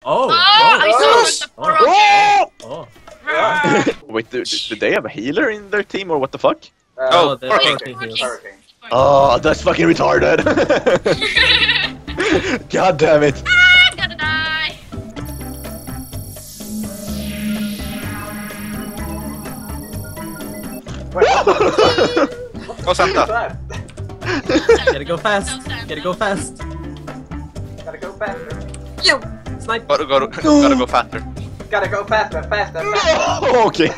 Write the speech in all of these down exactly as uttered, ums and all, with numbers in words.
Oh! Oh, I saw Oh! the Oh! oh. Oh! Wait, do, do they have a healer in their team or what the fuck? Uh, Oh, there's Hurricane. fucking heals. Hurricane. Oh, that's fucking retarded. God damn it. Ah, I'm gonna die. Go Santa! Gotta go fast! Gotta go fast! Gotta go faster. Yo! Snipe! Gotta go, gotta go faster. Gotta go faster, faster, faster. Oh, okay.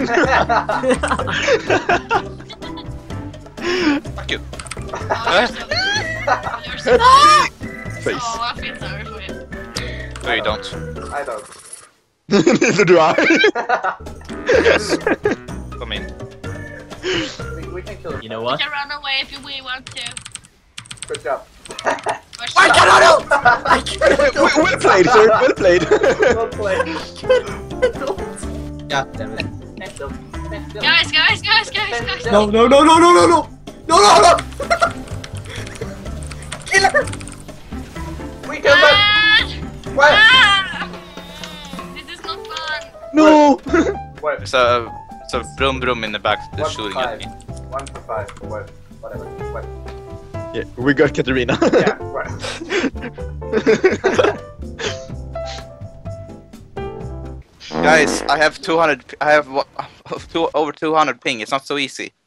Fuck you. Oh, you're so, you're so Face. Oh, I feel sorry for him. No, you don't. I don't. Neither do I. Come in. We, we can kill him. You know You what? can run away if you we want to. Good job. First I shot. cannot help! I well, cannot well played, sir. Well played. Well played. God damn it. Next up. Next up. Guys, guys, guys, guys, guys. No, no, no, no, no, no, no! No, no, no! Kill her! We killed him! Ah! What? Ah! This is not fun. No. What? There's a, there's a broom broom in the back One that's for shooting five. at me. One for five. What? Whatever. What? Yeah, we got Katarina. Yeah, what? Guys, I have two hundred. I have what, two, over two hundred ping. It's not so easy.